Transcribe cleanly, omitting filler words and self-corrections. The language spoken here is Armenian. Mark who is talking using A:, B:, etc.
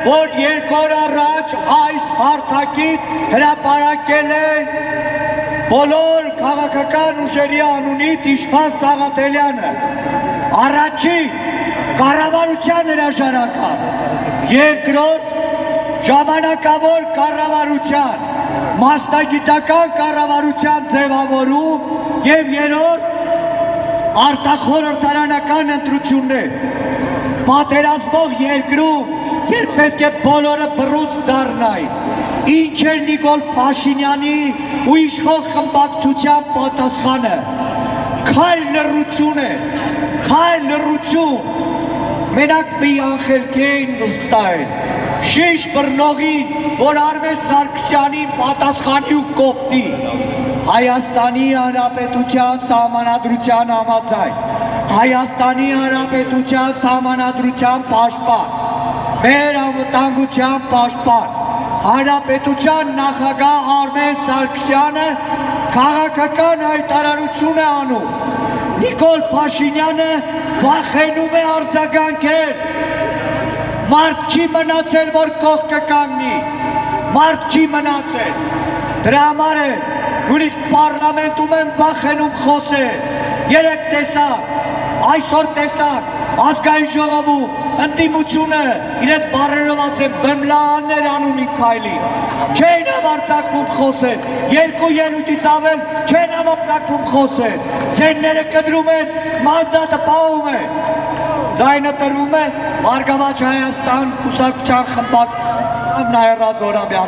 A: որ երկու օր առաջ այս հարթակից հրապարակել են բոլոր քաղաքական ուժերի անունից իշխան Սաղաթելյանը, առաջին կառավարության հրաժարական, երկրորդ ժամանակավոր կառավարության, մասնագիտական կառավարության ձևավորում և երրորդ արտախորհրդարանական ընտրություններ, պատերազմող երկրում, երբ պետք է բոլորը բռունցք դառնային, ինչ էր Նիկոլ Փաշինյանի ու իշխող խմբակցության պատասխանը, քայլ լռություն է, քայլ լռություն, մենակ մի անխելք էին վստահել, շիշ բռնողին, որ Արմեն Սարգսյանին պատասխանի ու կոպտի, Հայաստանի Հանրապետության Սահմանադրության համաձայն, Հայաստանի Հանրապետության Սահմանադրության պաշտպան, մեր անվտանգության պաշտպան, Հանրապետության նախագահ Արմեն Սարգսյանը քաղաքական հայտարարություն է անում, Նիկոլ Փաշինյանը վախենում է արձագանքել, մարդ չի մնացել, որ կողքը կանգնի, մարդ չի մնացել, դրա համար է նույնիսկ պառլամենտում են վախենում խոսել, երեկ տեսակ, այսօր տեսակ, ազգային ժողովում, ընդդիմությունը, իրենց բառերով ասեն, բմլաներ անում մի քայլի, չեն համարձակվում խոսել, երկու ելույթից ավել չեն համարձակվում խոսել, ձենները կտրում են, մանդատը պահում է, ձայնը տրվում է, Բարգավաճ Հայաստան կուսակցության խմբակցության Նաիրա Զոհրաբյանը